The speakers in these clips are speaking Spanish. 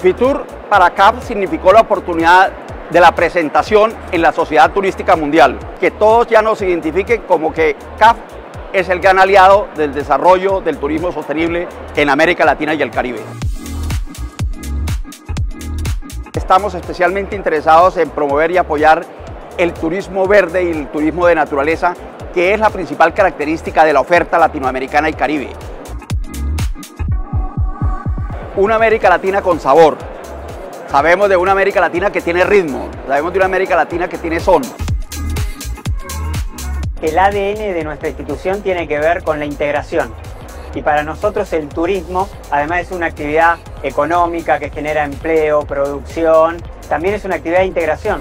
Fitur para CAF significó la oportunidad de la presentación en la sociedad turística mundial, que todos ya nos identifiquen como que CAF es el gran aliado del desarrollo del turismo sostenible en América Latina y el Caribe. Estamos especialmente interesados en promover y apoyar el turismo verde y el turismo de naturaleza, que es la principal característica de la oferta latinoamericana y caribe. Una América Latina con sabor. Sabemos de una América Latina que tiene ritmo, sabemos de una América Latina que tiene son. El ADN de nuestra institución tiene que ver con la integración. Y para nosotros el turismo, además es una actividad económica que genera empleo, producción, también es una actividad de integración.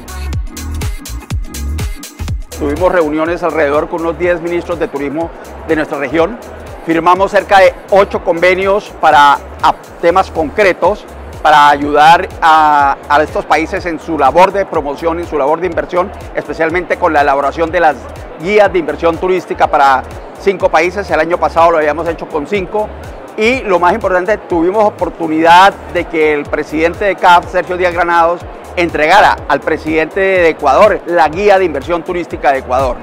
Tuvimos reuniones alrededor con unos 10 ministros de turismo de nuestra región. Firmamos cerca de 8 convenios para temas concretos para ayudar a estos países en su labor de promoción, en su labor de inversión, especialmente con la elaboración de las guías de inversión turística para 5 países. El año pasado lo habíamos hecho con 5 y lo más importante, tuvimos oportunidad de que el presidente de CAF, Sergio Díaz Granados, entregara al presidente de Ecuador la guía de inversión turística de Ecuador.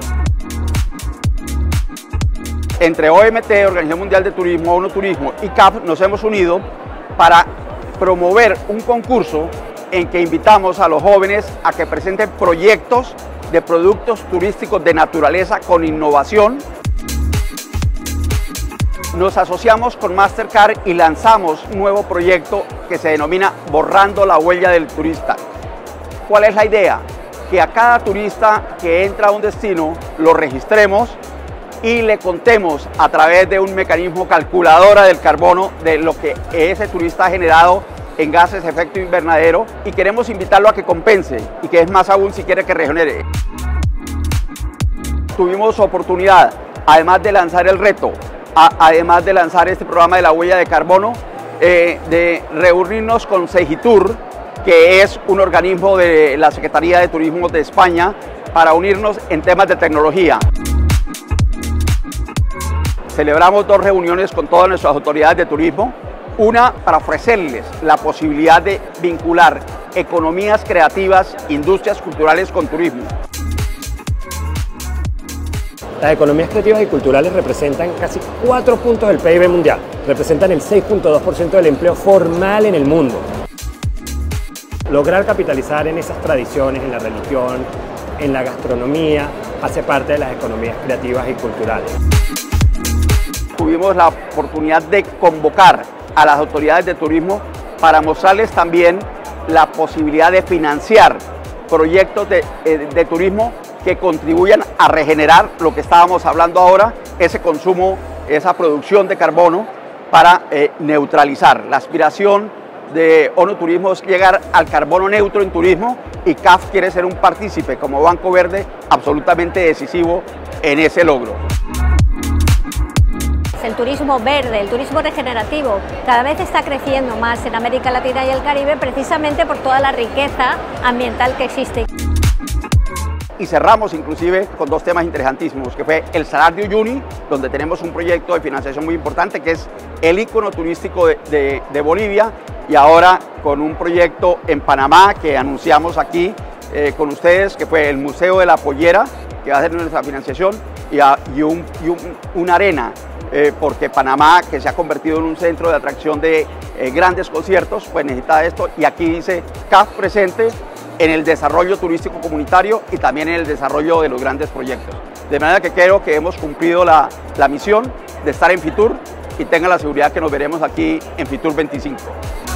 Entre OMT, Organización Mundial de Turismo, ONU Turismo y CAF nos hemos unido para promover un concurso en que invitamos a los jóvenes a que presenten proyectos de productos turísticos de naturaleza con innovación. Nos asociamos con Mastercard y lanzamos un nuevo proyecto que se denomina Borrando la Huella del Turista. ¿Cuál es la idea? Que a cada turista que entra a un destino lo registremos y le contemos a través de un mecanismo calculadora del carbono de lo que ese turista ha generado en gases de efecto invernadero, y queremos invitarlo a que compense y que es más aún si quiere que regenere. Tuvimos oportunidad, además de lanzar el reto, además de lanzar este programa de la huella de carbono, de reunirnos con Segitur, que es un organismo de la Secretaría de Turismo de España, para unirnos en temas de tecnología. Celebramos 2 reuniones con todas nuestras autoridades de turismo, una para ofrecerles la posibilidad de vincular economías creativas, industrias culturales con turismo. Las economías creativas y culturales representan casi 4 puntos del PIB mundial, representan el 6.2% del empleo formal en el mundo. Lograr capitalizar en esas tradiciones, en la religión, en la gastronomía, hace parte de las economías creativas y culturales. Tuvimos la oportunidad de convocar a las autoridades de turismo para mostrarles también la posibilidad de financiar proyectos de turismo que contribuyan a regenerar lo que estábamos hablando ahora, ese consumo, esa producción de carbono, para neutralizar. La aspiración de ONU Turismo es llegar al carbono neutro en turismo, y CAF quiere ser un partícipe como Banco Verde absolutamente decisivo en ese logro. El turismo verde, el turismo regenerativo, cada vez está creciendo más en América Latina y el Caribe, precisamente por toda la riqueza ambiental que existe. Y cerramos inclusive con 2 temas interesantísimos, que fue el Salar de Uyuni, donde tenemos un proyecto de financiación muy importante, que es el ícono turístico de Bolivia, y ahora con un proyecto en Panamá que anunciamos aquí con ustedes, que fue el Museo de la Pollera, que va a ser nuestra financiación, y una arena, porque Panamá, que se ha convertido en un centro de atracción de grandes conciertos, pues necesita esto, y aquí dice CAF presente en el desarrollo turístico comunitario y también en el desarrollo de los grandes proyectos. De manera que creo que hemos cumplido la misión de estar en Fitur, y tengan la seguridad que nos veremos aquí en Fitur 25.